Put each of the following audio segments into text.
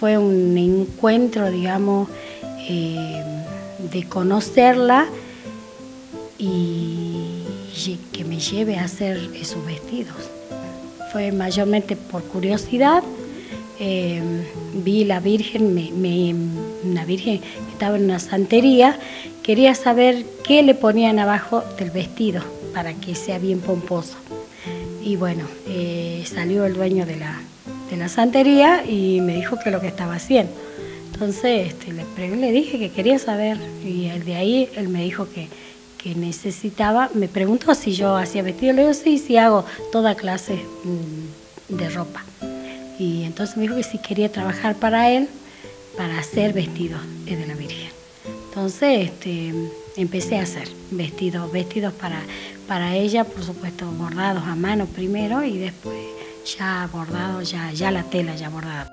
fue un encuentro, digamos, de conocerla y que me lleve a hacer esos vestidos. Fue mayormente por curiosidad. Vi la Virgen, una Virgen que estaba en una santería. Quería saber qué le ponían abajo del vestido para que sea bien pomposo. Y bueno, salió el dueño de la santería y me dijo que lo que estaba haciendo. Entonces le dije que quería saber, y de ahí él me dijo que necesitaba, me preguntó si yo hacía vestido. Le digo sí, hago toda clase de ropa. Y entonces me dijo que si quería trabajar para él, para hacer vestidos de la Virgen. Entonces empecé a hacer vestidos para ella, por supuesto bordados a mano primero y después ya bordados, ya la tela ya bordada.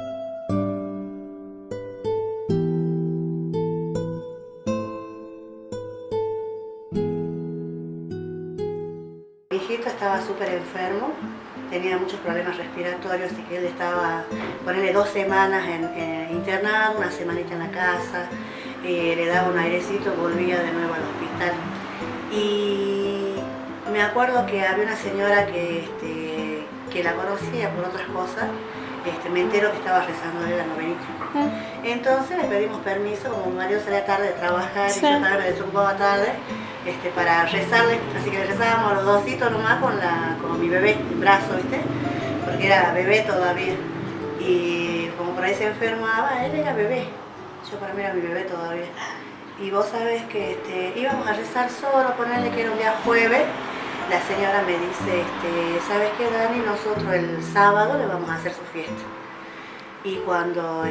Mi hijito estaba súper enfermo, tenía muchos problemas respiratorios, así que él estaba, ponerle 2 semanas internado, una semanita en la casa, le daba un airecito, volvía de nuevo al hospital. Y me acuerdo que había una señora que la conocía por otras cosas, me entero que estaba rezando de la novenita. Entonces le pedimos permiso, como mi marido salía tarde de trabajar y yo también me desocupaba tarde, para rezarle, así que le rezábamos los dositos nomás con mi bebé en brazo, ¿viste? Porque era bebé todavía. Y como por ahí se enfermaba, él era bebé. Yo para mí era mi bebé todavía. Y vos sabés que íbamos a rezar solo, ponerle que era un día jueves. La señora me dice, ¿sabes qué, Dani? Nosotros el sábado le vamos a hacer su fiesta. Y cuando,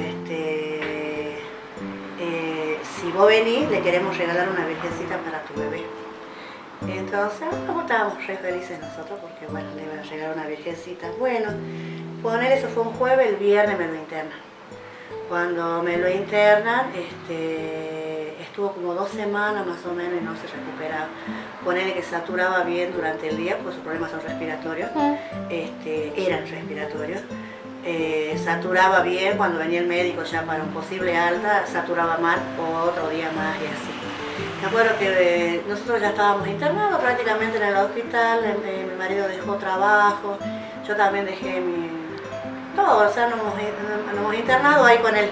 si vos venís, le queremos regalar una virgencita para tu bebé. Entonces, estábamos re felices nosotros porque, bueno, le iban a regalar una virgencita. Bueno, poner eso fue un jueves, el viernes me lo internan. Cuando me lo internan, estuvo como 2 semanas más o menos y no se recuperaba. Ponerle que saturaba bien durante el día, porque sus problemas son respiratorios, eran respiratorios. Saturaba bien, cuando venía el médico ya para un posible alta, saturaba mal otro día más y así. Me acuerdo que nosotros ya estábamos internados prácticamente en el hospital, mi marido dejó trabajo, yo también dejé todo, o sea, nos hemos internado ahí con él.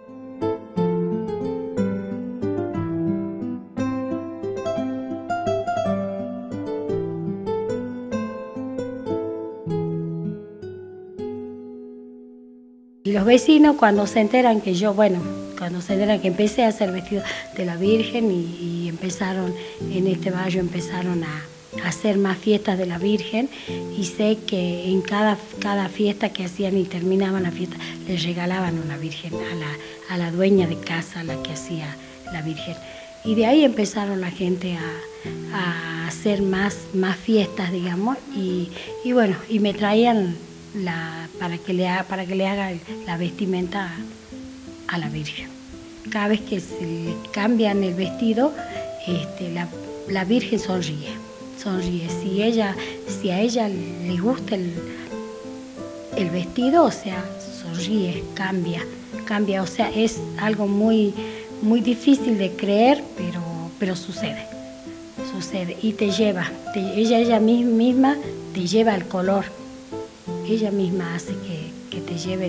Y los vecinos cuando se enteran que cuando se enteran que empecé a hacer vestido de la Virgen y empezaron, en este barrio empezaron a hacer más fiestas de la Virgen, y sé que en cada fiesta que hacían y terminaban la fiesta, les regalaban una Virgen a la dueña de casa, a la que hacía la Virgen. Y de ahí empezaron la gente a hacer más fiestas, digamos, y bueno, y me traían para que le haga la vestimenta a la Virgen. Cada vez que se le cambian el vestido, la Virgen sonríe. Si a ella le gusta el vestido, o sea, sonríe, cambia, o sea, es algo muy, muy difícil de creer, pero sucede y te lleva, ella misma te lleva el color. Ella misma hace que te lleve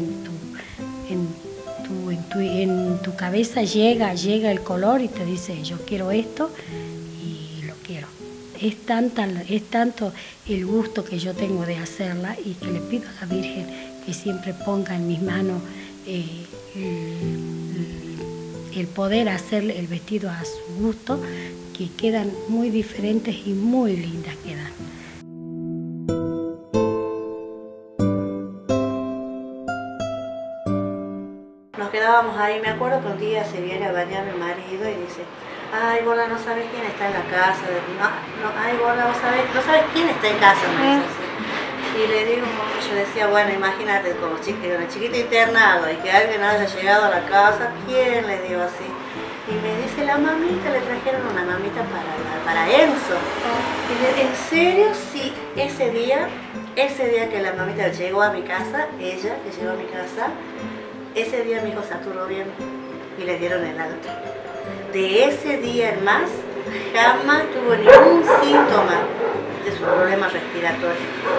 en tu cabeza, llega el color y te dice, yo quiero esto y lo quiero. Es tanto el gusto que yo tengo de hacerla, y que le pido a la Virgen que siempre ponga en mis manos el poder hacer el vestido a su gusto, que quedan muy diferentes y muy lindas quedan. Nos quedábamos ahí, me acuerdo que un día se viene a bañar mi marido y dice, ay, Gorda, no sabes quién está en la casa. Ay, Gorda, no sabes quién está en casa. Me dice así. Y le digo, yo decía, bueno, imagínate, como chiquito internado y que alguien haya llegado a la casa, ¿quién? Le digo así. Y me dice, la mamita, le trajeron una mamita para Enzo. Y le digo, ¿en serio? Sí, ese día que la mamita llegó a mi casa, ella que llegó a mi casa, Ese día mi hijo se aturó bien y le dieron el alta. De ese día en más, jamás tuvo ningún síntoma de su problema respiratorio.